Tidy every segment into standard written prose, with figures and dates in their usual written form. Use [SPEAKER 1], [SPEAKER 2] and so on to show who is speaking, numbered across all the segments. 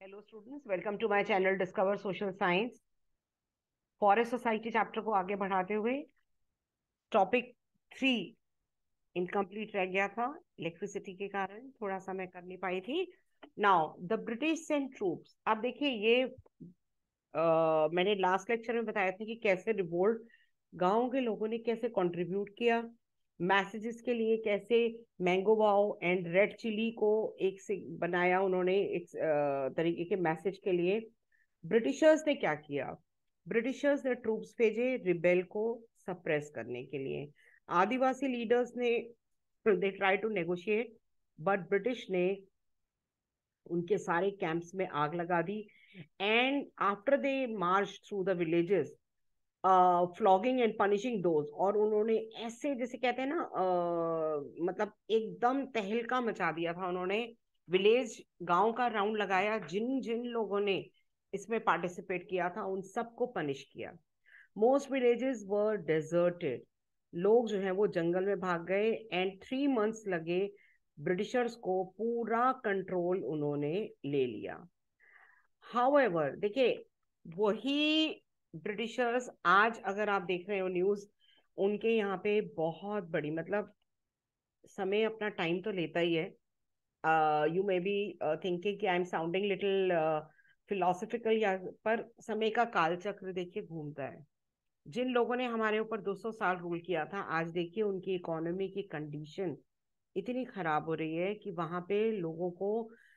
[SPEAKER 1] Hello students, welcome to my channel discover social science. Forest society chapter को आगे बढ़ाते हुए टॉपिक 3 इनकम्प्लीट रह गया था। इलेक्ट्रिसिटी के कारण थोड़ा सा मैं कर नहीं पाई थी। Now the British sent troops. अब देखिए ये मैंने लास्ट लेक्चर में बताया था कि कैसे रिवोल्ट गांव के लोगों ने कैसे कंट्रीब्यूट किया मैसेजेस के लिए, कैसे मैंगो वाओ एंड रेड चिली को एक से बनाया उन्होंने एक तरीके के मैसेज के लिए। ब्रिटिशर्स ने क्या किया? ब्रिटिशर्स ने ट्रूप्स भेजे रिबेल को सप्रेस करने के लिए। आदिवासी लीडर्स ने they try to negotiate, but British ने उनके सारे कैंप्स में आग लगा दी। And after they march through the villages flogging and punishing those, और उन्होंने ऐसे जैसे कहते हैं ना मतलब एकदम तहलका मचा दिया था उन्होंने। विलेज गांव का राउंड लगाया, जिन जिन लोगों ने इसमें पार्टिसिपेट किया था उन सबको पनिश किया। Most villages were deserted. लोग जो है वो जंगल में भाग गए। एंड 3 मंथ्स लगे ब्रिटिशर्स को पूरा कंट्रोल उन्होंने ले लिया। हाउएवर देखिए, वही ब्रिटिशर्स आज अगर आप देख रहे हो न्यूज, उनके यहाँ पे बहुत बड़ी मतलब समय अपना टाइम तो लेता ही है। यू मे बी थिंकिंग कि I am sounding little philosophical, या पर समय का कालचक्र देखिए घूमता है। जिन लोगों ने हमारे ऊपर 200 साल रूल किया था, आज देखिए उनकी इकोनॉमी की कंडीशन इतनी खराब हो रही है कि वहां पे लोगों को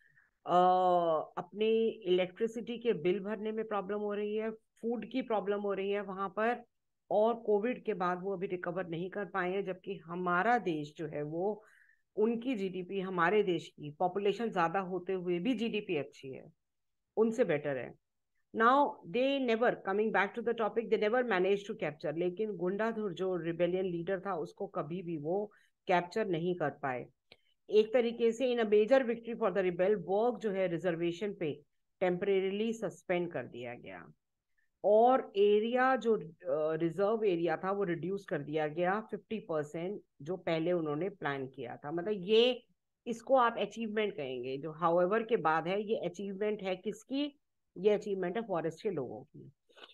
[SPEAKER 1] अपने इलेक्ट्रिसिटी के बिल भरने में प्रॉब्लम हो रही है, फूड की प्रॉब्लम हो रही है वहां पर। और कोविड के बाद वो अभी रिकवर नहीं कर पाए हैं, जबकि हमारा देश जो है वो, उनकी जीडीपी, हमारे देश की पॉपुलेशन ज्यादा होते हुए भी जीडीपी अच्छी है, उनसे बेटर है। Now they never, coming back to the topic, they never manage to capture. लेकिन गुंडाधुर जो रिबेलियन लीडर था उसको कभी भी वो कैप्चर नहीं कर पाए। एक तरीके से in a major victory for the rebel, work जो है रिजर्वेशन पे टेम्परेरीली सस्पेंड कर दिया गया। और एरिया जो रिजर्व एरिया था वो रिड्यूस कर दिया गया 50%, जो पहले उन्होंने प्लान किया था। मतलब ये, इसको आप अचीवमेंट कहेंगे। जो हाउएवर के बाद है, ये अचीवमेंट है किसकी? ये अचीवमेंट है फॉरेस्ट के लोगों की।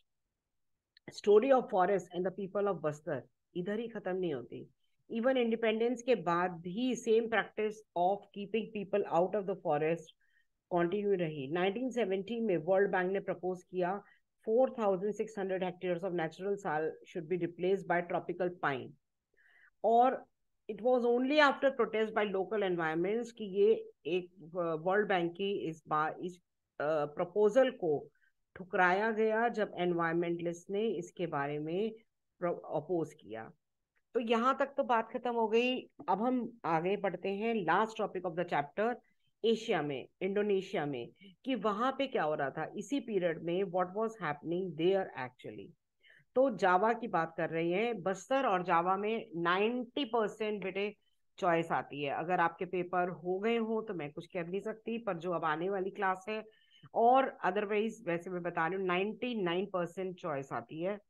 [SPEAKER 1] Story of forest and the people of Bastar इधर ही खत्म नहीं होती। इवन इंडिपेंडेंस के बाद भी same practice of keeping people out of the forest continue रही। 1970 में वर्ल्ड बैंक ने प्रपोज किया 4,600 hectares of natural soil should be replaced by tropical pine. और it was only after protest by local environments कि ये एक world bank की इस प्रपोजल को ठुकराया गया, जब एनवायरमेंटलिस्ट ने इसके बारे में अपोज किया। तो यहाँ तक तो बात खत्म हो गई। अब हम आगे बढ़ते हैं last topic of the chapter, Asia में, इंडोनेशिया में, कि वहां पे क्या हो रहा था इसी पीरियड में, what was happening there actually. तो जावा की बात कर रही हैं। बस्तर और जावा में 90% बेटे चॉइस आती है। अगर आपके पेपर हो गए हो तो मैं कुछ कह नहीं सकती, पर जो अब आने वाली क्लास है, और अदरवाइज वैसे मैं बता रही हूँ 99% चॉइस आती है।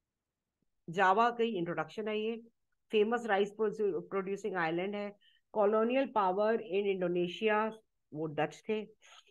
[SPEAKER 1] जावा की इंट्रोडक्शन है ये। फेमस राइस प्रोड्यूसिंग आइलैंड है। कॉलोनियल पावर इन इंडोनेशिया, वो डच थे।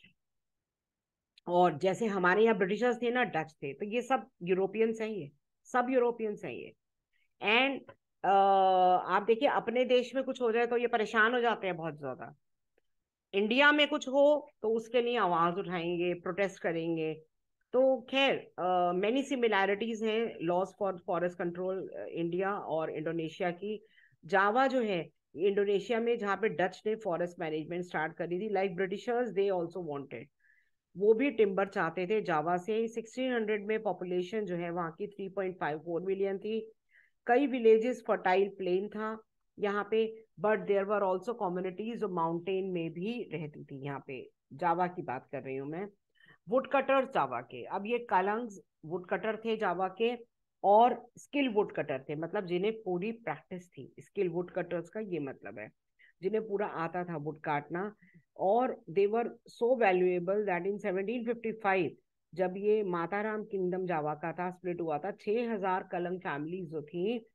[SPEAKER 1] और जैसे हमारे यहाँ ब्रिटिशर्स थे ना, डच थे। तो ये सब यूरोपियंस हैं, ये सब यूरोपियंस हैं ये। एंड आप देखिए, अपने देश में कुछ हो जाए तो ये परेशान हो जाते हैं बहुत ज्यादा। इंडिया में कुछ हो तो उसके लिए आवाज उठाएंगे, प्रोटेस्ट करेंगे। तो खैर, मेनी सिमिलैरिटीज हैं laws for forest control India और इंडोनेशिया की। जावा जो है इंडोनेशिया में, जहाँ पे डच ने फॉरेस्ट मैनेजमेंट स्टार्ट करी थी, like Britishers they also wanted, वो भी टिम्बर चाहते थे जावा से। 1600 में पॉपुलेशन जो है वहाँ की 3.54 मिलियन थी। कई विलेजेस, फर्टाइल प्लेन था यहाँ पे, but there were also communities जो माउंटेन में भी रहती थी यहाँ पे। जावा की बात कर रही हूँ मैं। वुड कटर जावा के, अब ये कालंग्स वुड कटर थे जावा के, और स्किल वुड कटर थे, मतलब जिन्हें पूरी प्रैक्टिस थी। स्किल वुड कटर्स का ये मतलब है जिन्हें पूरा आता था वुड काटना। और दे वर सो वैल्यूएबल दैट इन 1755, जब ये माताराम किंगडम जावा का था, स्प्लिट हुआ था, 6,000 कलंग फैमिलीज जो थी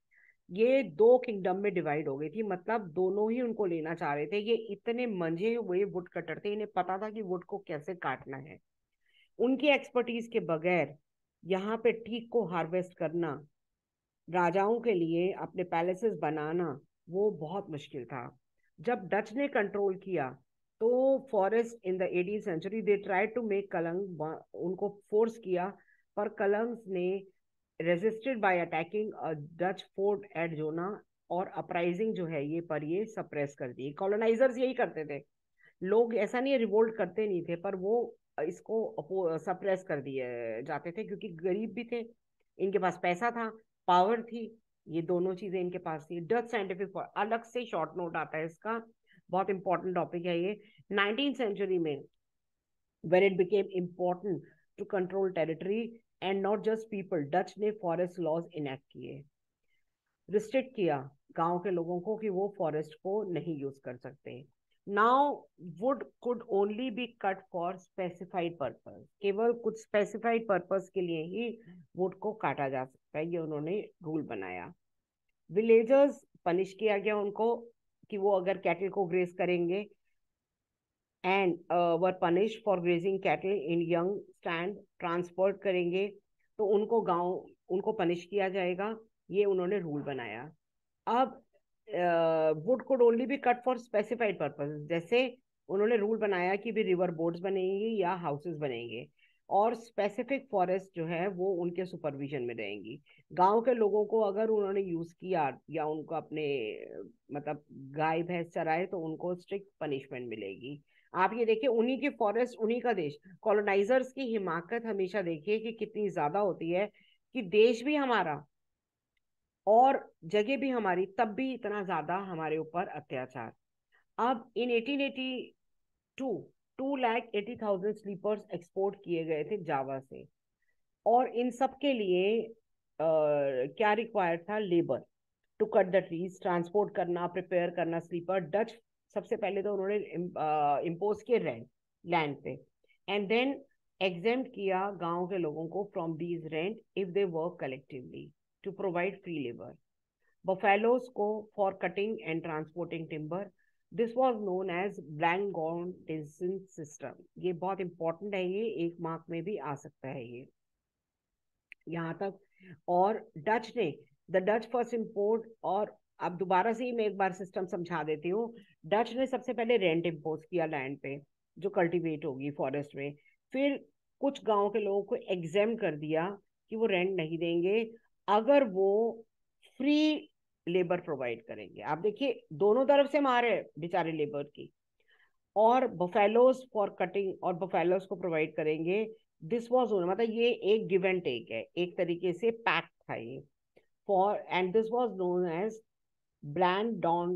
[SPEAKER 1] ये दो किंगडम में डिवाइड हो गई थी, मतलब दोनों ही उनको लेना चाह रहे थे। ये इतने मंझे हुए वुड कटर थे, इन्हें पता था कि वुड को कैसे काटना है। उनकी एक्सपर्टीज के बगैर यहाँ पे टीक को हार्वेस्ट करना, राजाओं के लिए अपने पैलेसेस बनाना, वो बहुत मुश्किल था। जब डच ने कंट्रोल किया तो forest in the 18th century they try to make Kalang, उनको फोर्स किया, पर कलंग्स ने resisted by attacking a Dutch fort at Joana, और अपराइजिंग जो है ये पर ये सप्रेस कर दी। कॉलोनाइजर्स यही करते थे, लोग ऐसा नहीं है रिवोल्ट करते नहीं थे, पर वो इसको सप्रेस कर दिए जाते थे, क्योंकि गरीब भी थे, इनके पास पैसा था, पावर थी, ये दोनों चीजें इनके पास थी। डच साइंटिफिक, अलग से शॉर्ट नोट आता है इसका, बहुत इंपॉर्टेंट टॉपिक है ये। 19th सेंचुरी में when it became important to control territory and not just people, Dutch ने फॉरेस्ट लॉज इनेक्ट किए, रिस्ट्रिक्ट किया गांव के लोगों को कि वो फॉरेस्ट को नहीं यूज कर सकते। Now wood could only be cut for specified purpose, केवल कुछ स्पेसिफाइड पर्पस के लिए ही वुड को काटा जा सकता है, ये उन्होंने रूल बनाया। विलेजर्स पनिश किया गया उनको, कि वो अगर कैटल को ग्रेज करेंगे, and were punish for grazing cattle in young stand, transport करेंगे तो उनको गांव, उनको पनिश किया जाएगा, ये उन्होंने रूल बनाया। अब wood could only be cut for specified purpose, जैसे उन्होंने रूल बनाया कि भी रिवर बोर्ड्स बनेंगे या हाउसेस बनेंगे, और स्पेसिफिक फॉरेस्ट जो है वो उनके सुपरविजन में रहेंगी। गांव के लोगों को अगर उन्होंने यूज किया या उनको अपने मतलब गाय भैंस चराए तो उनको स्ट्रिक्ट पनिशमेंट मिलेगी। आप ये देखिए, उन्हीं की फॉरेस्ट उन्हीं का देश, कॉलोनाइजर्स की हिमाकत हमेशा देखिए कि कितनी ज्यादा होती है, कि देश भी हमारा और जगह भी हमारी, तब भी इतना ज्यादा हमारे ऊपर अत्याचार। अब इन 1882 2,80,000 स्लीपर्स एक्सपोर्ट किए गए थे जावा से, और इन सब के लिए क्या रिक्वायर्ड था? Labour to cut the trees, transport करना, प्रिपेयर करना स्लीपर। डच सबसे पहले तो उन्होंने इम्पोज किए रेंट लैंड पे, एंड देन एग्जेम्प्ट किया गांव के लोगों को from these rent if they work collectively to provide free labour. Buffaloes को for cutting and transporting timber, this was known as blandongdiensten system. ये बहुत इंपॉर्टेंट है, ये एक मार्क में भी आ सकता है ये, यहाँ तक। और डच ने, द डच फर्स्ट इम्पोर्ट, और अब दोबारा से ही मैं एक बार सिस्टम समझा देती हूँ। डच ने सबसे पहले रेंट इम्पोज किया लैंड पे जो कल्टीवेट होगी फॉरेस्ट में, फिर कुछ गांव के लोगों को एग्जेम कर दिया कि वो रेंट नहीं देंगे अगर वो फ्री लेबर प्रोवाइड करेंगे। आप देखिए दोनों तरफ से मार है बेचारे लेबर की। और बफेलोज फॉर कटिंग, और बफेलोज को प्रोवाइड करेंगे। दिस वॉज, मतलब ये एक गिव एंड टेक है, एक तरीके से पैक्ट था ये। For and this was known as blandong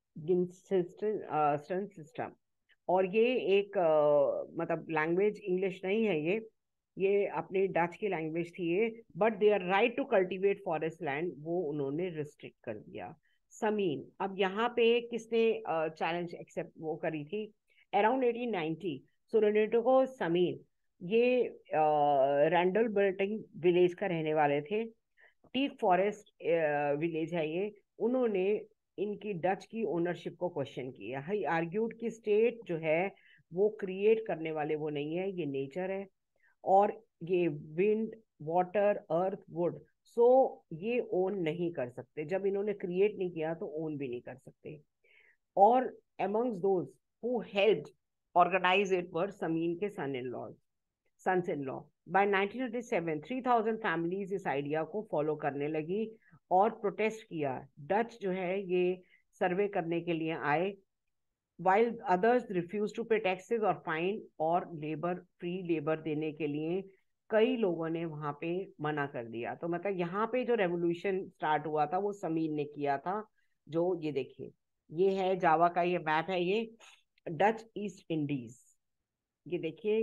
[SPEAKER 1] system. और ये एक मतलब लैंग्वेज इंग्लिश नहीं है ये अपनी डच की लैंग्वेज थी ये। But their right to cultivate forest land वो उन्होंने रिस्ट्रिक्ट कर दिया। समीन, अब यहाँ पे किसने चैलेंज एक्सेप्ट वो करी थी? अराउंड 1890 सोरेनेटो समीन, ये रैंडल बिल्टिंग विलेज का रहने वाले थे, टीक फॉरेस्ट विलेज है ये। उन्होंने इनकी डच की ओनरशिप को क्वेश्चन किया है, आर्ग्यूड कि स्टेट जो है वो क्रिएट करने वाले वो नहीं है, ये नेचर है, और ये wind, water, earth, wood, so ये ओन नहीं कर सकते, जब इन्होंने क्रिएट नहीं किया तो ओन भी नहीं कर सकते। और amongst those who helped organize it were Samin के sons in law. By 1937 3,000 families इस आइडिया को फॉलो करने लगी और प्रोटेस्ट किया। डच जो है ये सर्वे करने के लिए आए, while others refused to pay taxes और फाइन और लेबर, फ्री लेबर देने के लिए कई लोगों ने वहां पे मना कर दिया। तो मतलब यहाँ पे जो रेवोल्यूशन स्टार्ट हुआ था वो समीन ने किया था। जो ये देखिए, ये है जावा का, ये मैप है, डच ईस्ट इंडीज, ये देखिए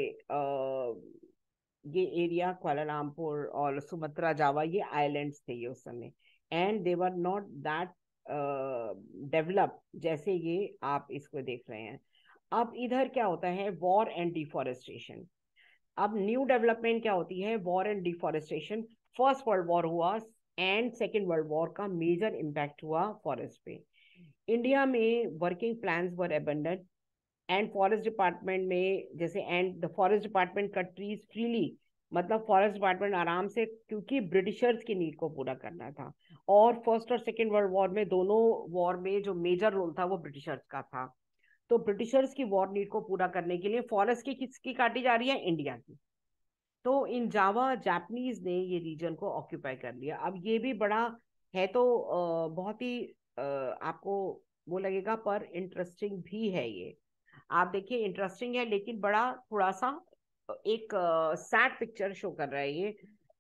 [SPEAKER 1] ये एरिया क्वालालंपुर और सुमत्रा, जावा, ये आइलैंड्स थे ये उस समय, and they were not that develop जैसे ये आप इसको देख रहे हैं। अब इधर क्या होता है? War and deforestation. अब न्यू डेवलपमेंट क्या होती है? War and deforestation. First world war हुआ एंड सेकेंड वर्ल्ड वॉर का मेजर इम्पैक्ट हुआ फॉरेस्ट पे। इंडिया में working plans were abundant and forest department में जैसे and the forest department cut trees freely, मतलब फॉरेस्ट डिपार्टमेंट आराम से, क्योंकि ब्रिटिशर्स की नीड को पूरा करना था। और फर्स्ट और सेकेंड वर्ल्ड वॉर में, दोनों वॉर में जो मेजर रोल था वो ब्रिटिशर्स का था। तो ब्रिटिशर्स की वॉर नीड को पूरा करने के लिए फॉरेस्ट की किसकी काटी जा रही है? इंडिया की। तो इन जावा जापानीज ने ये रीजन को ऑक्यूपाई कर लिया। अब ये भी बड़ा है तो बहुत ही आपको वो लगेगा, पर इंटरेस्टिंग भी है ये। आप देखिए, इंटरेस्टिंग है लेकिन बड़ा थोड़ा सा एक सैड पिक्चर शो कर रहा है ये।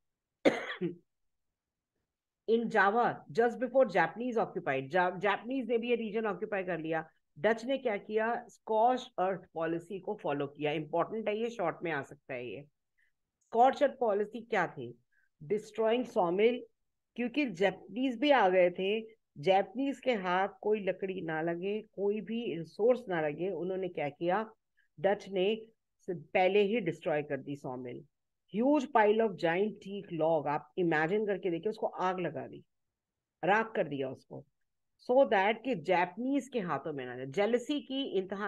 [SPEAKER 1] In Java just before Japanese occupied, Japanese ने भी ये रीजन ऑक्यूपाई कर लिया। डच ने क्या किया? स्कॉच अर्थ पॉलिसी को फॉलो किया। इंपॉर्टेंट है ये, शॉर्ट में आ सकता है ये। स्कॉच अर्थ पॉलिसी क्या थी? डिस्ट्रॉइंग सॉमिल, क्योंकि जापानीज भी आ गए थे। जापानीज के हाथ कोई लकड़ी ना लगे, कोई भी रिसोर्स ना लगे, उन्होंने क्या किया? डच ने पहले ही डिस्ट्रॉय कर दी sawmill. Huge pile of giant teak log, आप इमेजिन करके देखिए, उसको आग लगा दी, राख कर दिया उसको, सो दैट कि जापानीज के हाथों में ना जाए। जेलसी की इंतहा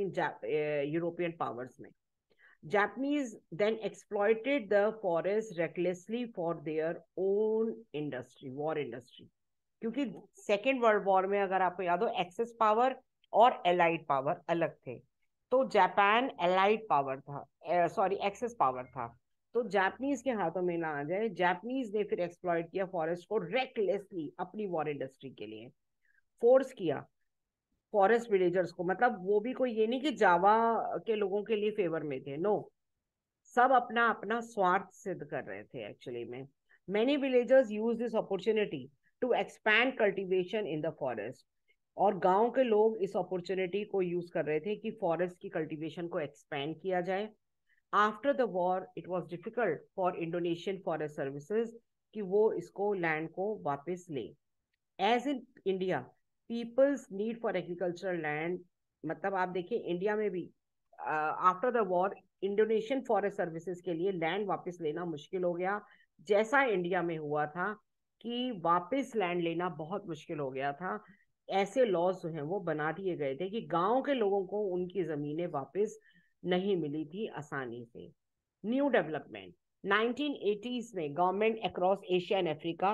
[SPEAKER 1] देखिए यूरोपियन पावर्स में। Japanese then exploited the forest recklessly for their own industry, war industry। क्योंकि सेकेंड वर्ल्ड वॉर में अगर आपको याद हो, एक्सेस पावर और एलाइड पावर अलग थे। तो जापान एलाइड पावर था, सॉरी एक्सेस पावर था। तो जापानीज के हाथों में ना आ जाए, जापानीज ने फिर एक्सप्लॉइट किया फॉरेस्ट को रेकलेसली अपनी वॉर इंडस्ट्री के लिए। फोर्स किया फॉरेस्ट विलेजर्स को, मतलब वो भी कोई ये नहीं कि जावा के लोगों के लिए फेवर में थे, नो, सब अपना अपना स्वार्थ सिद्ध कर रहे थे एक्चुअली में। Many villagers use this opportunity to expand cultivation in the forest. और गांव के लोग इस अपॉर्चुनिटी को यूज कर रहे थे कि फॉरेस्ट की कल्टीवेशन को एक्सपैंड किया जाए। After the war it was difficult for Indonesian forest services कि वो इसको लैंड को वापस ले। As in India, peoples need for agricultural land, मतलब आप देखिए इंडिया में भी after the war Indonesian forest services के लिए लैंड वापस लेना मुश्किल हो गया। जैसा इंडिया में हुआ था कि वापस लैंड लेना बहुत मुश्किल हो गया था। ऐसे लॉज जो हैं वो बना दिए गए थे कि गांव के लोगों को उनकी जमीनें वापस नहीं मिली थी आसानी से। न्यू डेवलपमेंट 1980s में government across Asia and Africa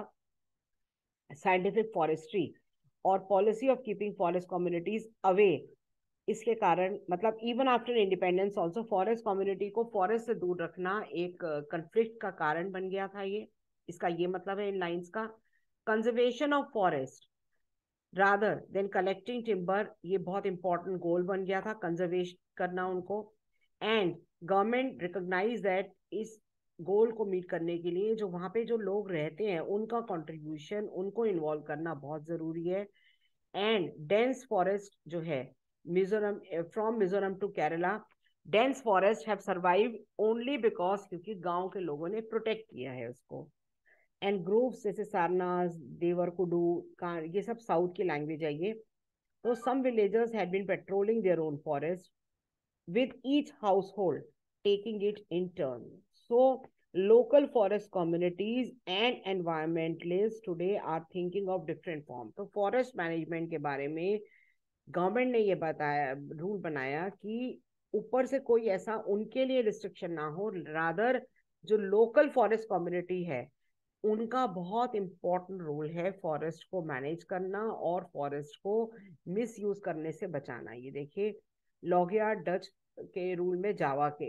[SPEAKER 1] scientific forestry और policy of keeping forest communities away, इसके कारण मतलब even after independence also forest community को फॉरेस्ट से दूर रखना एक कंफ्लिक्ट का कारण बन गया था ये। इसका ये मतलब है इन लाइंस का, conservation of forest rather than collecting timber, ये बहुत इंपॉर्टेंट गोल बन गया था, कंजर्वेशन करना उनको। एंड गवर्नमेंट रिकॉग्नाइज दैट इस गोल को मीट करने के लिए जो वहां पे जो लोग रहते हैं उनका कंट्रीब्यूशन, उनको इन्वॉल्व करना बहुत जरूरी है। एंड डेंस फॉरेस्ट जो है Mizoram, from Mizoram to Kerala, dense forest have survive only because क्योंकि गांव के लोगों ने प्रोटेक्ट किया है उसको। एंड ग्रुप्स जैसे सारनास, देवरकुडू का, ये सब साउथ की लैंग्वेज है ये। तो some villagers had been patrolling their own forest with each household taking it in turn. So, local forest communities and environmentalists today are thinking of different form. तो forest management के बारे में government ने ये बताया, रूल बनाया कि ऊपर से कोई ऐसा उनके लिए रिस्ट्रिक्शन ना हो, रादर जो लोकल फॉरेस्ट कम्युनिटी है उनका बहुत इंपॉर्टेंट रोल है फॉरेस्ट को मैनेज करना और फॉरेस्ट को मिस यूज करने से बचाना। ये देखिए लॉगयार्ड डच के रूल में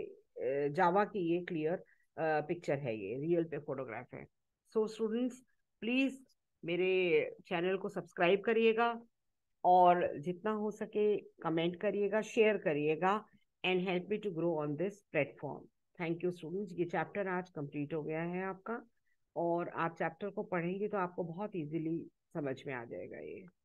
[SPEAKER 1] जावा की ये क्लियर पिक्चर है, ये रियल पे फोटोग्राफ है। सो स्टूडेंट्स, प्लीज मेरे चैनल को सब्सक्राइब करिएगा और जितना हो सके कमेंट करिएगा, शेयर करिएगा and help me to grow on this platform. Thank you students, ये चैप्टर आज कंप्लीट हो गया है आपका, और आप चैप्टर को पढ़ेंगे तो आपको बहुत इजीली समझ में आ जाएगा ये।